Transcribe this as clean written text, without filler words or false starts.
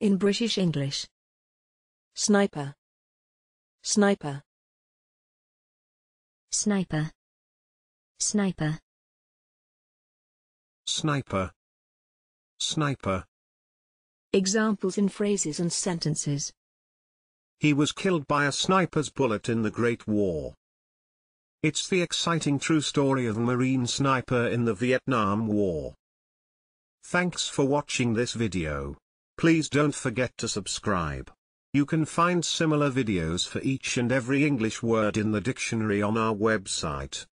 In British English. Sniper. Sniper. Sniper. Sniper. Sniper. Sniper. Examples in phrases and sentences. He was killed by a sniper's bullet in the Great War. It's the exciting true story of a Marine sniper in the Vietnam War. Thanks for watching this video. Please don't forget to subscribe. You can find similar videos for each and every English word in the dictionary on our website.